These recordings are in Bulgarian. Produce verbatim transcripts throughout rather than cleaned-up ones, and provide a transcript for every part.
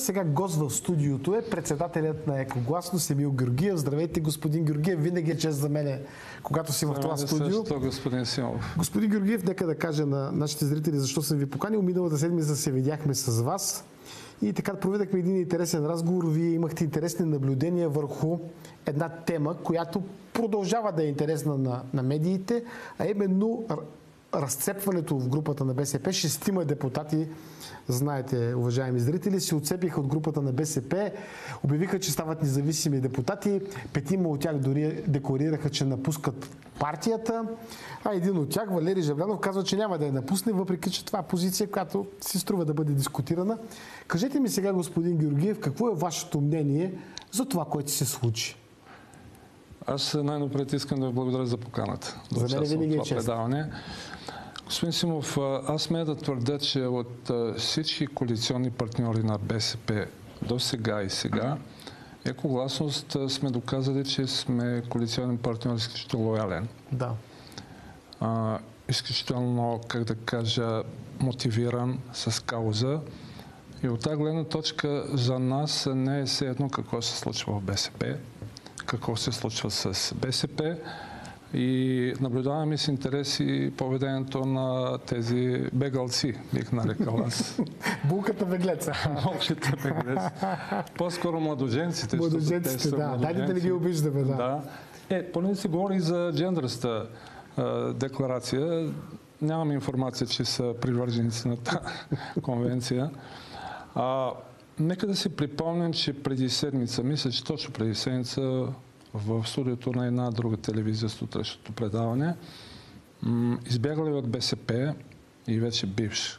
Сега гост в студиото е председателят на Екогласност Емил Георгиев. Здравейте, господин Георгиев. Винаги е чест за мен, когато си в това студио. Също, господин Симов. Господин Георгиев, нека да кажа на нашите зрители защо съм ви поканил. Миналата седмица се видяхме с вас и така проведахме един интересен разговор. Вие имахте интересни наблюдения върху една тема, която продължава да е интересна на, на медиите, а именно разцепването в групата на БСП. Шестима депутати, знаете, уважаеми зрители, се отцепиха от групата на БСП, обявиха, че стават независими депутати. Петима от тях дори декларираха, че напускат партията, а един от тях, Валери Жаблянов, казва, че няма да я напусне, въпреки че това е позиция, която си струва да бъде дискутирана. Кажете ми сега, господин Георгиев, какво е вашето мнение за това, което се случи? Аз най-напред искам да ви благодаря за поканата. За мен винаги е чест. Господин Симов, аз смея да твърдя, че от всички коалиционни партньори на БСП до сега и сега, Екогласност сме доказали, че сме коалиционен партньор изключително лоялен. Да. А, изключително, как да кажа, мотивиран с кауза. И от тази гледна точка за нас не е все едно какво се случва в БСП, какво се случва с БСП. И наблюдаваме с интерес и поведението на тези бегалци, бих нарекал аз. Булката беглеца. Булката беглеца. По-скоро младоженците. Младоженците, да. Дайте да не ги обиждаме, да. да. Е, поне се говори за джендърста декларация. Нямам информация, че са привърженици на тази конвенция. А, нека да си припомним, че преди седмица, мисля, че точно преди седмица, в студиото на една друга телевизия с утрешното предаване, избягали от БСП и вече бивш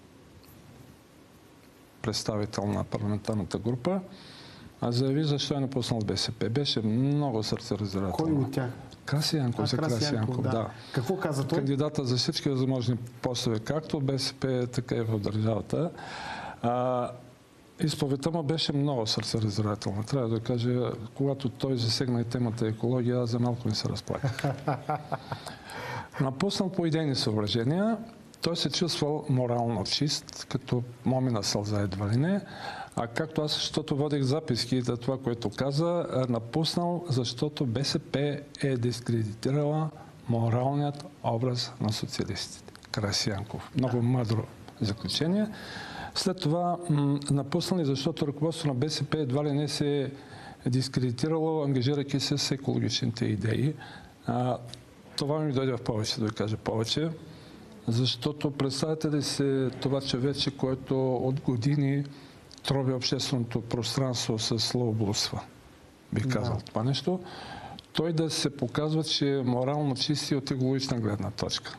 представител на парламентарната група, а заяви защо е напуснал БСП. Беше много сърцераздирателно. Кой от тях? Краси Янков, за Краси Янков, да. да. Какво каза той? Кандидата за всички възможни постове, както от БСП, така и в държавата. А, Изповедта му беше много сърцераздирателна. Трябва да кажа, когато той засегна и темата екология, аз за малко не се разплаках. Напуснал по идейни съображения, той се чувствал морално чист, като момина сълза едва ли не. А както аз, защото водих записки за това, което каза, напуснал, защото БСП е дискредитирала моралният образ на социалистите. Краси Янков. Много мъдро заключение. След това напуснали, защото ръководството на БСП едва ли не се е дискредитирало, ангажирайки се с екологичните идеи. А, това ми дойде в повече, да ви кажа повече. Защото представете ли се това човече, което от години трови общественото пространство с словоблудства, бих казал да. Това нещо, той да се показва, че е морално чист и от екологична гледна точка.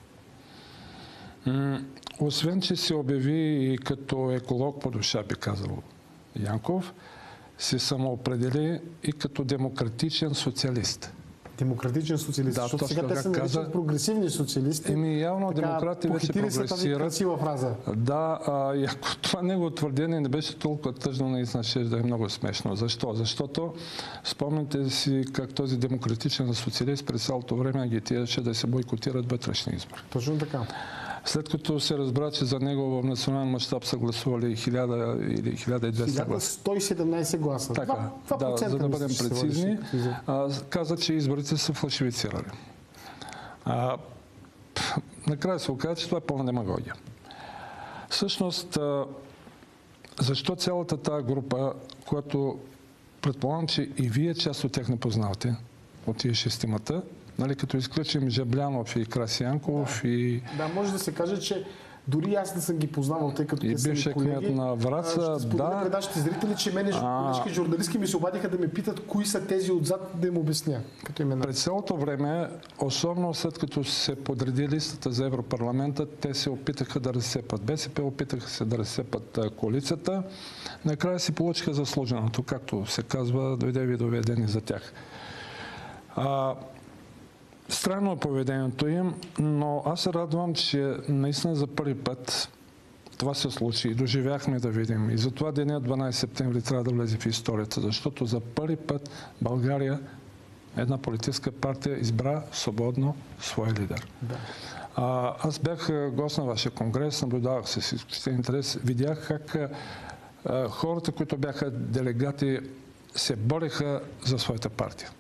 Освен, че се обяви и като еколог по душа, би казал Янков, се самоопредели и като демократичен социалист. Демократичен социалист, да, защото сега те се наричат прогресивни социалисти. Еми явно демократи вече прогресират. Да, а, и ако това негово твърдение не беше толкова тъжно, наистина ще да е много смешно. Защо? Защото спомняте си как този демократичен социалист през цялото време агитираше да се бойкотират вътрешни избори. Точно така. След като се разбра, че за него в национален мащаб са гласували хиляда или хиляда и двеста гласа. сто и седемнадесет гласа. Така, да, за да бъдем прецизни, а, каза, че изборите са фалшифицирали. А, накрая се оказа, че това е пълна демагогия. Всъщност, а, защо цялата тази група, която предполагам, че и вие част от тях не познавате, от тия шестимата, нали, като изключим Жаблянов и Краси Янков да. и... Да, може да се каже, че дори аз не съм ги познавал, тъй като и те са ми колеги. кмет на Враца, ще споделя да. пред нашите зрители, че мене колежки журналистки ми се обадиха да ме питат кои са тези отзад, да им обясня като имена. През цялото време, особено след като се подреди листата за Европарламента, те се опитаха да разсепат БСП, опитаха се да разсепат коалицията. Накрая си получиха заслуженото, както се казва, дойде ви доведени за тях. А, Странно е поведението им, но аз се радвам, че наистина за първи път това се случи и доживяхме да видим. И затова деня дванадесети септември трябва да влезе в историята, защото за първи път България, една политическа партия, избра свободно свой лидер. Да. А, аз бях гост на вашия конгрес, наблюдавах се с изключителен интерес, видях как хората, които бяха делегати, се бореха за своята партия.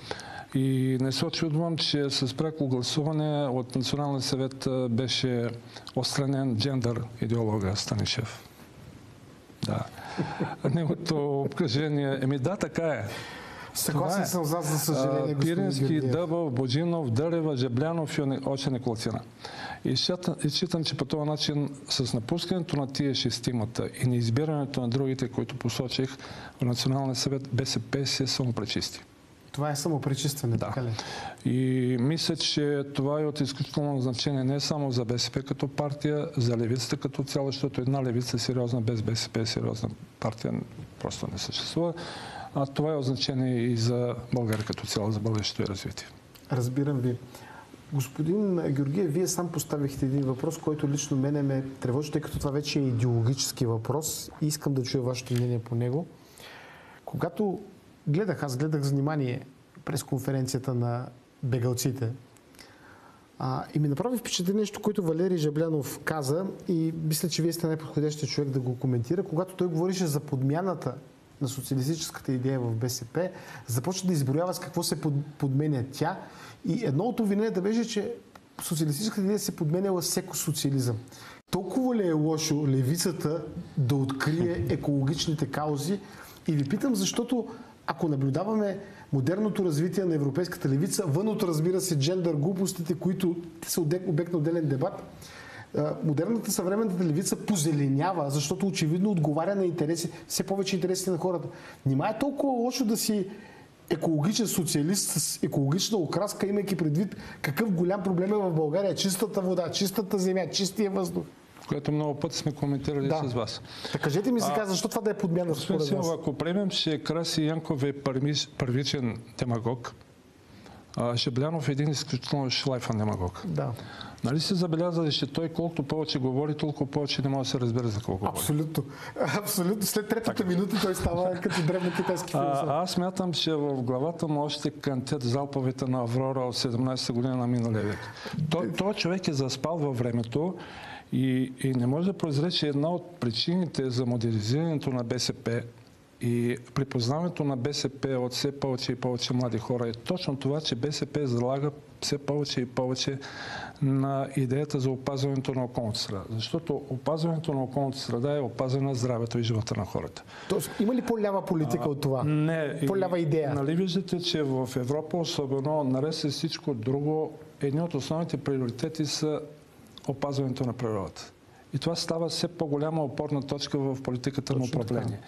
И не се очудвам, че с пряко гласуване от Националния съвет беше отстранен джендър идеолога Станишев. Да. Неговото обкръжение, еми да, така е. Съгласен съм с вас, за съжаление, господин Пирински, Георгиев. Дъбов, Боджинов, Дърева, Жаблянов и още Николцина. И считам, че по този начин с напускането на тия шестимата и неизбирането на другите, които посочих в Националния съвет, БСП се самопречисти. Това е самопречистване, Да. така ли? И мисля, че това е от изключително значение не само за БСП като партия, за левицата като цяло, защото една левица сериозна без БСП, сериозна партия просто не съществува. А това е от значение и за България като цяло, за бъдещето и развитие. Разбирам ви. Господин Георгиев, вие сам поставихте един въпрос, който лично мене ме тревожи, тъй като това вече е идеологически въпрос и искам да чуя вашето мнение по него. Когато гледах, аз гледах с внимание през конференцията на бегалците, а, и ми направи впечатление нещо, което Валерий Жаблянов каза и мисля, че вие сте най-подходящият човек да го коментира, когато той говореше за подмяната на социалистическата идея в БСП, започна да изброява с какво се подменя тя. И едно от обвиненията беше, че социалистическата идея се подменяла с екосоциализъм. Толкова ли е лошо левицата да открие екологичните каузи? И ви питам, защото ако наблюдаваме модерното развитие на европейската левица, вън от, разбира се, джендър глупостите, които са обект на отделен дебат, модерната съвременната левица позеленява, защото очевидно отговаря на интереси, все повече интереси на хората. Нима е толкова лошо да си екологичен социалист с екологична окраска, имайки предвид какъв голям проблем е в България. Чистата вода, чистата земя, чистия въздух. Което много пъти сме коментирали да. с вас. Так кажете ми сега, защо това да е подмяна според вас? Силва, ако приемем, че Краси Янков е първичен демагог, а Жаблянов е един изключително шлайфан демагог. Да. Нали се забелязали, че той колкото повече говори, толкова повече не може да се разбере за колко говори. Абсолютно. Абсолютно. След третата минута той става като древно китайски философ. Аз смятам, че в главата му още кантят залповете на Аврора от седемнадесета година на миналия век. Той, той човек е заспал във времето и, и не може да прозре, че една от причините за модернизирането на БСП и припознаването на БСП от все повече и повече млади хора е точно това, че БСП залага все повече и повече на идеята за опазването на околната среда. Защото опазването на околната среда е опазване на здравето и живота на хората. Тоест, има ли по-лява политика а, от това? Не. По-лява идея? Нали виждате, че в Европа, особено наред с всичко друго, едни от основните приоритети са опазването на природата. И това става все по-голяма опорна точка в политиката на управление.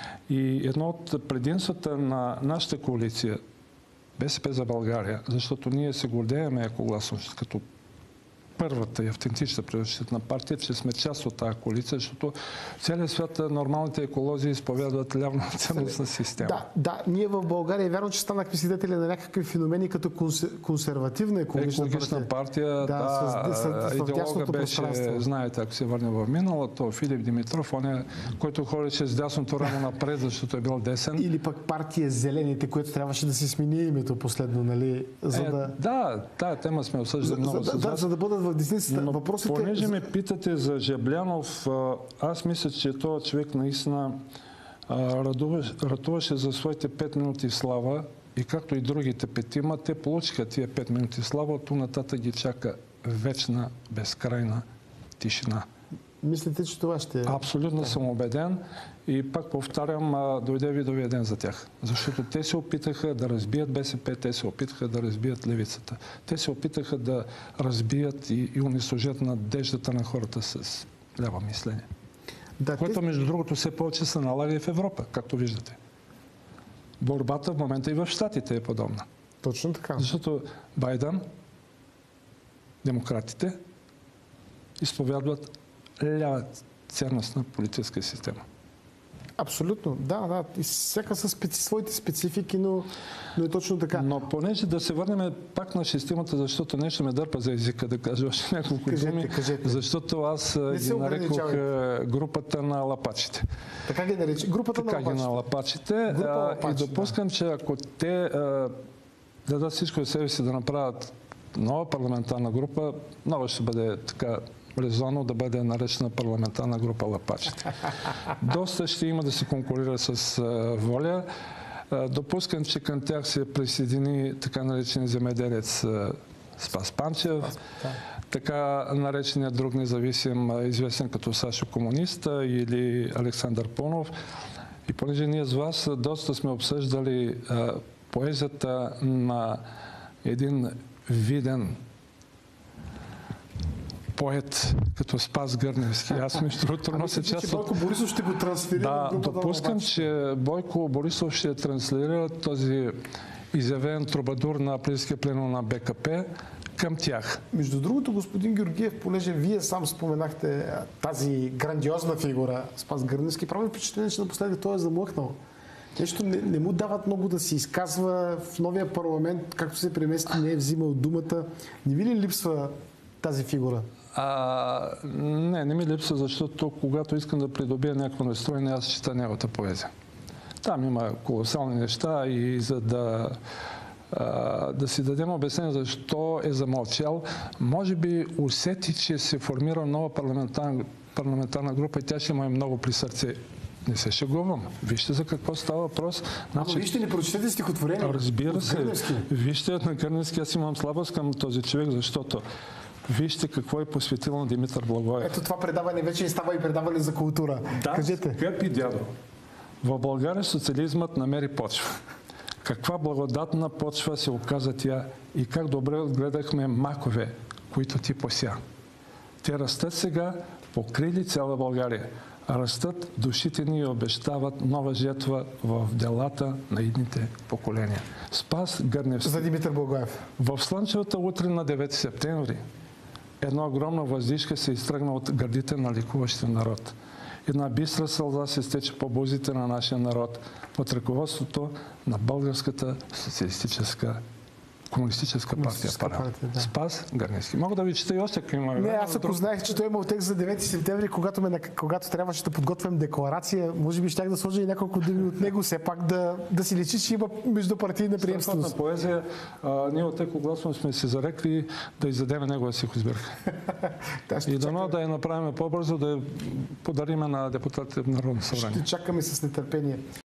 И едно от предимствата на нашата коалиция, БСП за България, защото ние се гордееме, ако гласно, като първата и автентична правозащитна партия, че сме част от тази коалиция, защото в целия свят нормалните еколози изповядват лявна ценностна система. Да, да, ние в България, вярно, че станахме свидетели на някакви феномени като консервативна екологична, екологична партия. партия да, да, с, с, с, идеолога беше, знаете, ако се върне в миналото, Филип Димитров, он е, който ходеше с дясното рамо напред, защото е бил десен. Или пък партия Зелените, което трябваше да си смени името последно, нали? За е, да... Да, тая тема сме обсъждали много за, с да, вас. за да бъдат в десницата. Но въпросите... понеже ме питате за Жаблянов, аз мисля, че този човек наистина радуваше, ратуваше за своите пет минути слава и както и другите петима, те получиха тия пет минути слава, от тук нататък ги чака вечна, безкрайна тишина. Мислите, че това ще е? Абсолютно да. съм убеден и пак повтарям, дойде видовия ден за тях. Защото те се опитаха да разбият БСП, те се опитаха да разбият левицата. Те се опитаха да разбият и, и унищожат надеждата на хората с ляво мислене. Да, което, те... между другото, все повече се налага и в Европа, както виждате. Борбата в момента и в Щатите е подобна. Точно така. Защото Байден, демократите, изповядват лява ценностна политическа система. Абсолютно, да, да. И всяка със специ... своите специфики, но, но е точно така. Но понеже да се върнем пак на системата, защото нещо ме дърпа за езика да кажа още няколко кажете, думи, кажете. защото аз ги нарекох групата на лапачите. Така ги нарича? Групата така на лапачите. Ги на лапачите. Група а, лапачи, и допускам, да. че ако те а, дадат всичко от себе си да направят нова парламентарна група, много ще бъде така резонно да бъде наречена парламентарна група Лапачите. Доста ще има да се конкурира с Воля. Допускам, че към тях се присъедини така наречен земеделец Спас Панчев, така нареченият друг независим, известен като Сашо Комунист, или Александър Пунов. И понеже ние с вас доста сме обсъждали а, поезията на един виден поет като Спас Гърневски. Аз между другото нося част от... Бойко Борисов ще го трансферира да, в групата. допускам, че Бойко Борисов ще транслира този изявен трубадур на априлския пленум на БКП към тях. Между другото, господин Георгиев, понеже вие сам споменахте тази грандиозна фигура Спас Гърневски, прави впечатление, че напоследък той е замлъкнал. Нещо не, не му дават много да се изказва в новия парламент, както се премести, не е взимал думата. Не ви ли липсва тази фигура? А, не, не ми липсва, защото когато искам да придобия някакво настроение, аз чета неговата поезия. Там има колосални неща и за да, а, да си дадем обяснение защо е замълчал, може би усети, че се формира нова парламентарна, парламентарна група и тя ще му е много при сърце. Не се шегувам. Вижте за какво става въпрос. Значи... Ама вижте, не прочетете стихотворение. Разбира се. Вижте на Гърневски. Аз имам слабост към този човек, защото вижте какво е посветил на Димитър Благоев. Ето това предаване вече не става и предаване за култура. Да, кажете. скъпи дядо, в България социализмът намери почва. Каква благодатна почва се оказа тя и как добре отгледахме макове, които ти пося. Те растат сега, покрили цяла България. Растат душите ни и обещават нова жетва в делата на идните поколения. Спас Гърневски. За Димитър Благоев. В слънчевата утре на девети септември една огромна въздишка се изтръгна от гърдите на ликуващия народ. Една бистра сълза се стече по бузите на нашия народ под ръководството на Българската социалистическа комунистическа партия. партия да. Спас Гърневски. Мога да ви чета и още, ако има... Не, аз ако знаех, че той имал текст за девети септември, когато, ме, когато трябваше да подготвям декларация, може би щях да сложа и няколко думи от него, все пак да, да си личи, че има междупартийна приемственост. Страхотна поезия. А, ние от Еко Гласно сме се зарекли да издадем негова стихосбирка. И дано да я направим по-бързо, да я подарим на депутатите в Народно събрание. Ще чакаме с нетърпение.